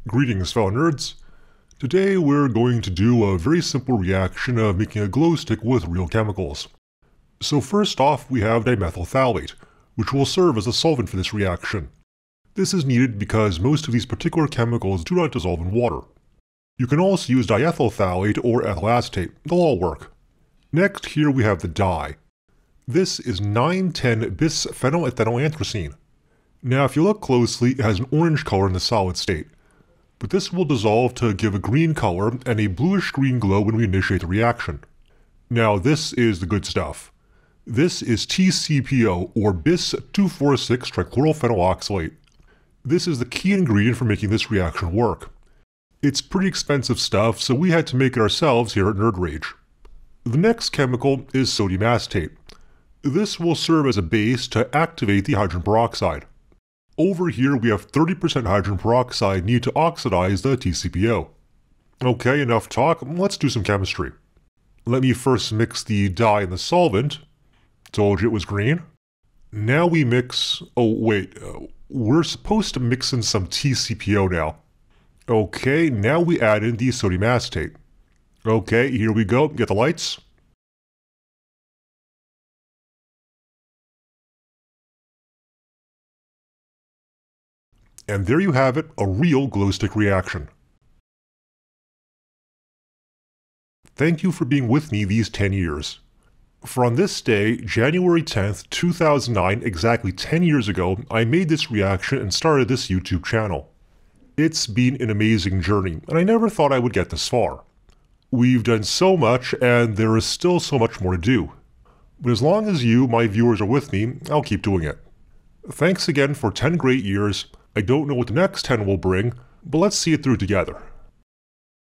Greetings, fellow nerds. Today we're going to do a very simple reaction of making a glow stick with real chemicals. So first off, we have dimethyl phthalate, which will serve as a solvent for this reaction. This is needed because most of these particular chemicals do not dissolve in water. You can also use diethyl phthalate or ethyl acetate, they'll all work. Next, here we have the dye. This is 9,10-bis-phenylethanolanthracene. Now if you look closely, it has an orange color in the solid state. But this will dissolve to give a green color and a bluish-green glow when we initiate the reaction. Now this is the good stuff. This is TCPO, or bis-2,4,6-trichlorophenoxylate. This is the key ingredient for making this reaction work. It's pretty expensive stuff, so we had to make it ourselves here at Nerd Rage. The next chemical is sodium acetate. This will serve as a base to activate the hydrogen peroxide. Over here we have 30% hydrogen peroxide needed to oxidize the TCPO. Okay, enough talk, let's do some chemistry. Let me first mix the dye in the solvent. Told you it was green. Now we mix... we're supposed to mix in some TCPO now. Okay, now we add in the sodium acetate. Okay, here we go, get the lights. And there you have it, a real glow stick reaction. Thank you for being with me these 10 years. For on this day, January 10th, 2009, exactly 10 years ago, I made this reaction and started this YouTube channel. It's been an amazing journey, and I never thought I would get this far. We've done so much, and there is still so much more to do. But as long as you, my viewers, are with me, I'll keep doing it. Thanks again for 10 great years. I don't know what the next 10 will bring, but let's see it through together.